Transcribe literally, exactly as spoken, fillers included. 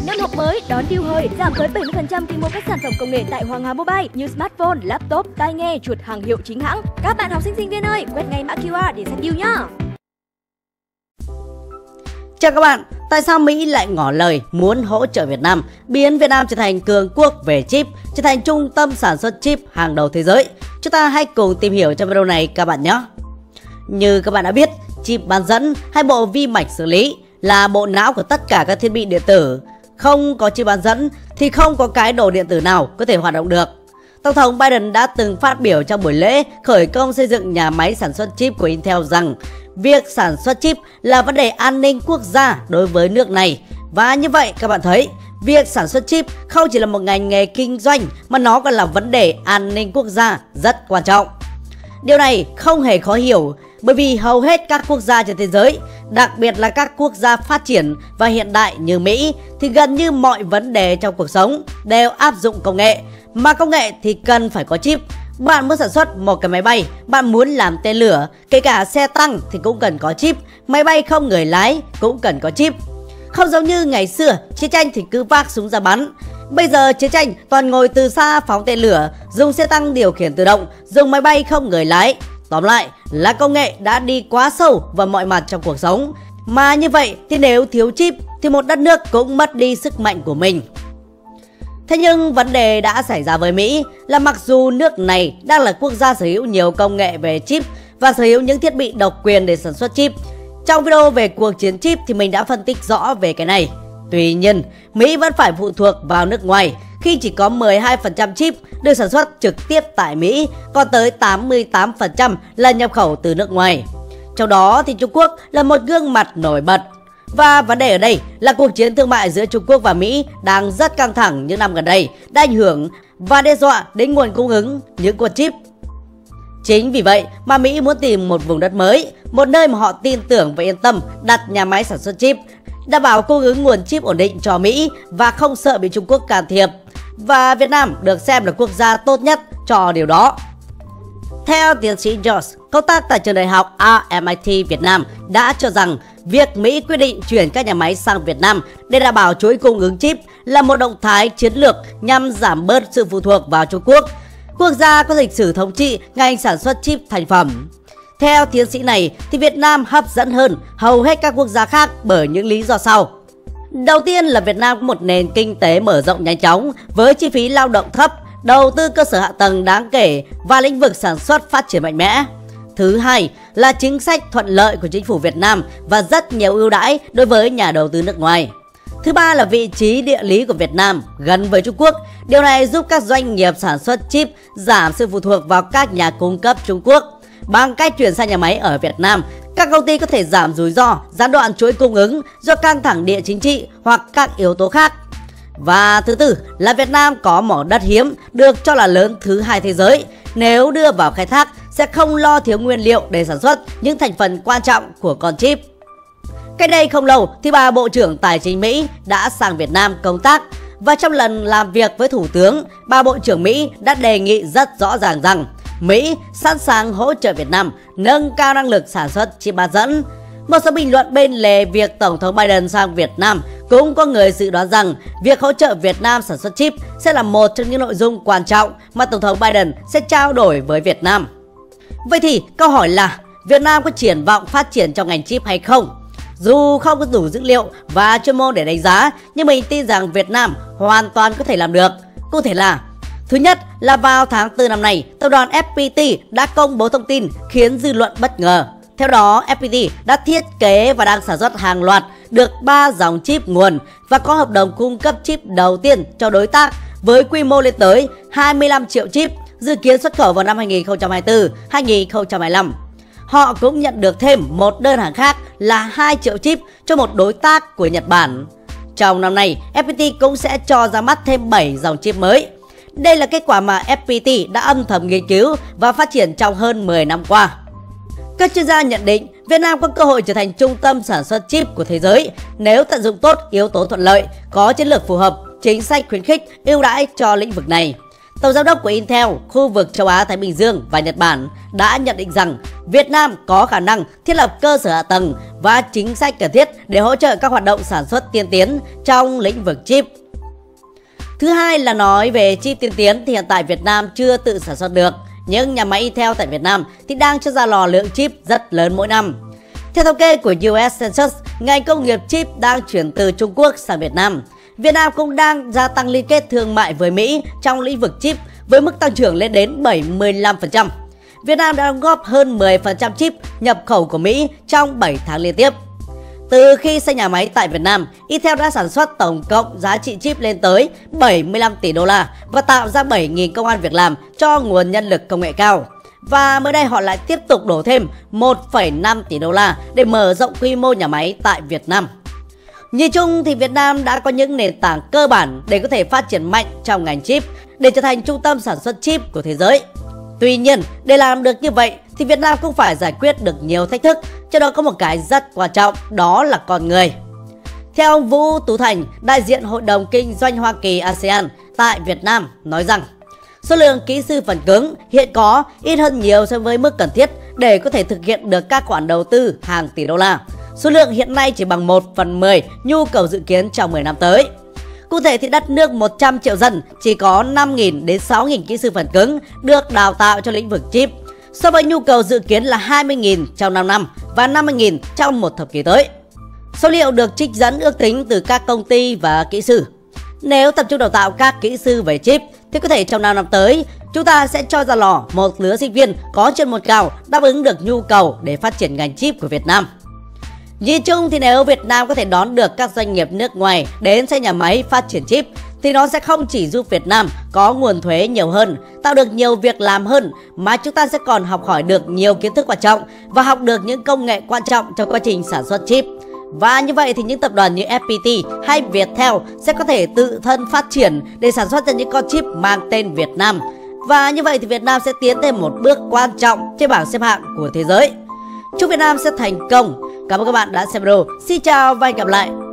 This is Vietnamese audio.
Năm học mới đón deal hời giảm tới bảy mươi phần trăm khi mua các sản phẩm công nghệ tại Hoàng Hà Mobile như smartphone, laptop, tai nghe, chuột hàng hiệu chính hãng. Các bạn học sinh sinh viên ơi, quét ngay mã quy rờ để xem deal nhá. Chào các bạn, tại sao Mỹ lại ngỏ lời muốn hỗ trợ Việt Nam, biến Việt Nam trở thành cường quốc về chip, trở thành trung tâm sản xuất chip hàng đầu thế giới? Chúng ta hãy cùng tìm hiểu trong video này các bạn nhé. Như các bạn đã biết, chip bán dẫn hay bộ vi mạch xử lý là bộ não của tất cả các thiết bị điện tử. Không có chip bán dẫn thì không có cái đồ điện tử nào có thể hoạt động được. Tổng thống Biden đã từng phát biểu trong buổi lễ khởi công xây dựng nhà máy sản xuất chip của Intel rằng việc sản xuất chip là vấn đề an ninh quốc gia đối với nước này. Và như vậy các bạn thấy, việc sản xuất chip không chỉ là một ngành nghề kinh doanh mà nó còn là vấn đề an ninh quốc gia rất quan trọng. Điều này không hề khó hiểu bởi vì hầu hết các quốc gia trên thế giới, đặc biệt là các quốc gia phát triển và hiện đại như Mỹ, thì gần như mọi vấn đề trong cuộc sống đều áp dụng công nghệ. Mà công nghệ thì cần phải có chip. Bạn muốn sản xuất một cái máy bay, bạn muốn làm tên lửa, kể cả xe tăng thì cũng cần có chip. Máy bay không người lái cũng cần có chip. Không giống như ngày xưa, chiến tranh thì cứ vác súng ra bắn. Bây giờ chiến tranh toàn ngồi từ xa phóng tên lửa, dùng xe tăng điều khiển tự động, dùng máy bay không người lái. Tóm lại là công nghệ đã đi quá sâu vào mọi mặt trong cuộc sống. Mà như vậy thì nếu thiếu chip thì một đất nước cũng mất đi sức mạnh của mình. Thế nhưng vấn đề đã xảy ra với Mỹ là mặc dù nước này đang là quốc gia sở hữu nhiều công nghệ về chip và sở hữu những thiết bị độc quyền để sản xuất chip. Trong video về cuộc chiến chip thì mình đã phân tích rõ về cái này. Tuy nhiên, Mỹ vẫn phải phụ thuộc vào nước ngoài khi chỉ có mười hai phần trăm chip được sản xuất trực tiếp tại Mỹ, còn tới tám mươi tám phần trăm là nhập khẩu từ nước ngoài. Trong đó thì Trung Quốc là một gương mặt nổi bật. Và vấn đề ở đây là cuộc chiến thương mại giữa Trung Quốc và Mỹ đang rất căng thẳng những năm gần đây, đã ảnh hưởng và đe dọa đến nguồn cung ứng những con chip. Chính vì vậy mà Mỹ muốn tìm một vùng đất mới, một nơi mà họ tin tưởng và yên tâm đặt nhà máy sản xuất chip, đảm bảo cung ứng nguồn chip ổn định cho Mỹ và không sợ bị Trung Quốc can thiệp. Và Việt Nam được xem là quốc gia tốt nhất cho điều đó. Theo tiến sĩ George, công tác tại trường đại học R M I T Việt Nam đã cho rằng việc Mỹ quyết định chuyển các nhà máy sang Việt Nam để đảm bảo chuỗi cung ứng chip là một động thái chiến lược nhằm giảm bớt sự phụ thuộc vào Trung Quốc, quốc gia có lịch sử thống trị ngành sản xuất chip thành phẩm. Theo tiến sĩ này thì Việt Nam hấp dẫn hơn hầu hết các quốc gia khác bởi những lý do sau. Đầu tiên là Việt Nam có một nền kinh tế mở rộng nhanh chóng với chi phí lao động thấp, đầu tư cơ sở hạ tầng đáng kể và lĩnh vực sản xuất phát triển mạnh mẽ. Thứ hai là chính sách thuận lợi của chính phủ Việt Nam và rất nhiều ưu đãi đối với nhà đầu tư nước ngoài. Thứ ba là vị trí địa lý của Việt Nam gần với Trung Quốc. Điều này giúp các doanh nghiệp sản xuất chip giảm sự phụ thuộc vào các nhà cung cấp Trung Quốc. Bằng cách chuyển sang nhà máy ở Việt Nam, các công ty có thể giảm rủi ro, gián đoạn chuỗi cung ứng do căng thẳng địa chính trị hoặc các yếu tố khác. Và thứ tư là Việt Nam có mỏ đất hiếm được cho là lớn thứ hai thế giới. Nếu đưa vào khai thác sẽ không lo thiếu nguyên liệu để sản xuất những thành phần quan trọng của con chip. Cách đây không lâu thì bà Bộ trưởng Tài chính Mỹ đã sang Việt Nam công tác. Và trong lần làm việc với Thủ tướng, bà Bộ trưởng Mỹ đã đề nghị rất rõ ràng rằng Mỹ sẵn sàng hỗ trợ Việt Nam nâng cao năng lực sản xuất chip bán dẫn. Một số bình luận bên lề việc Tổng thống Biden sang Việt Nam cũng có người dự đoán rằng việc hỗ trợ Việt Nam sản xuất chip sẽ là một trong những nội dung quan trọng mà Tổng thống Biden sẽ trao đổi với Việt Nam. Vậy thì câu hỏi là Việt Nam có triển vọng phát triển trong ngành chip hay không? Dù không có đủ dữ liệu và chuyên môn để đánh giá, nhưng mình tin rằng Việt Nam hoàn toàn có thể làm được. Cụ thể là: thứ nhất là vào tháng tư năm nay, tập đoàn ép pê tê đã công bố thông tin khiến dư luận bất ngờ. Theo đó, ép pê tê đã thiết kế và đang sản xuất hàng loạt được ba dòng chip nguồn và có hợp đồng cung cấp chip đầu tiên cho đối tác với quy mô lên tới hai mươi lăm triệu chip, dự kiến xuất khẩu vào năm hai nghìn không trăm hai mươi tư đến hai nghìn không trăm hai mươi lăm. Họ cũng nhận được thêm một đơn hàng khác là hai triệu chip cho một đối tác của Nhật Bản. Trong năm nay, ép pê tê cũng sẽ cho ra mắt thêm bảy dòng chip mới. Đây là kết quả mà ép pê tê đã âm thầm nghiên cứu và phát triển trong hơn mười năm qua. Các chuyên gia nhận định Việt Nam có cơ hội trở thành trung tâm sản xuất chip của thế giới nếu tận dụng tốt yếu tố thuận lợi, có chiến lược phù hợp, chính sách khuyến khích, ưu đãi cho lĩnh vực này. Tổng giám đốc của Intel, khu vực châu Á Thái Bình Dương và Nhật Bản đã nhận định rằng Việt Nam có khả năng thiết lập cơ sở hạ tầng và chính sách cần thiết để hỗ trợ các hoạt động sản xuất tiên tiến trong lĩnh vực chip. Thứ hai là nói về chip tiên tiến thì hiện tại Việt Nam chưa tự sản xuất được, nhưng nhà máy Intel tại Việt Nam thì đang cho ra lò lượng chip rất lớn mỗi năm. Theo thống kê của u ét Census, ngành công nghiệp chip đang chuyển từ Trung Quốc sang Việt Nam. Việt Nam cũng đang gia tăng liên kết thương mại với Mỹ trong lĩnh vực chip với mức tăng trưởng lên đến bảy mươi lăm phần trăm. Việt Nam đã đóng góp hơn mười phần trăm chip nhập khẩu của Mỹ trong bảy tháng liên tiếp. Từ khi xây nhà máy tại Việt Nam, Intel đã sản xuất tổng cộng giá trị chip lên tới bảy mươi lăm tỷ đô la và tạo ra bảy nghìn công ăn việc làm cho nguồn nhân lực công nghệ cao. Và mới đây họ lại tiếp tục đổ thêm một phẩy năm tỷ đô la để mở rộng quy mô nhà máy tại Việt Nam. Nhìn chung thì Việt Nam đã có những nền tảng cơ bản để có thể phát triển mạnh trong ngành chip, để trở thành trung tâm sản xuất chip của thế giới. Tuy nhiên, để làm được như vậy thì Việt Nam cũng phải giải quyết được nhiều thách thức, trong đó có một cái rất quan trọng, đó là con người. Theo ông Vũ Tú Thành, đại diện Hội đồng Kinh doanh Hoa Kỳ a sê an tại Việt Nam nói rằng số lượng kỹ sư phần cứng hiện có ít hơn nhiều so với mức cần thiết để có thể thực hiện được các khoản đầu tư hàng tỷ đô la. Số lượng hiện nay chỉ bằng một phần mười nhu cầu dự kiến trong mười năm tới. Cụ thể thì đất nước một trăm triệu dân chỉ có năm nghìn đến sáu nghìn kỹ sư phần cứng được đào tạo cho lĩnh vực chip, so với nhu cầu dự kiến là hai mươi nghìn trong năm năm và năm mươi nghìn trong một thập kỷ tới. Số liệu được trích dẫn ước tính từ các công ty và kỹ sư. Nếu tập trung đào tạo các kỹ sư về chip thì có thể trong năm năm tới chúng ta sẽ cho ra lò một lứa sinh viên có chuyên môn cao đáp ứng được nhu cầu để phát triển ngành chip của Việt Nam. Nhìn chung thì nếu Việt Nam có thể đón được các doanh nghiệp nước ngoài đến xây nhà máy phát triển chip thì nó sẽ không chỉ giúp Việt Nam có nguồn thuế nhiều hơn, tạo được nhiều việc làm hơn, mà chúng ta sẽ còn học hỏi được nhiều kiến thức quan trọng và học được những công nghệ quan trọng trong quá trình sản xuất chip. Và như vậy thì những tập đoàn như ép pê tê hay Viettel sẽ có thể tự thân phát triển để sản xuất ra những con chip mang tên Việt Nam. Và như vậy thì Việt Nam sẽ tiến thêm một bước quan trọng trên bảng xếp hạng của thế giới. Chúc Việt Nam sẽ thành công. Cảm ơn các bạn đã xem video. Xin chào và hẹn gặp lại.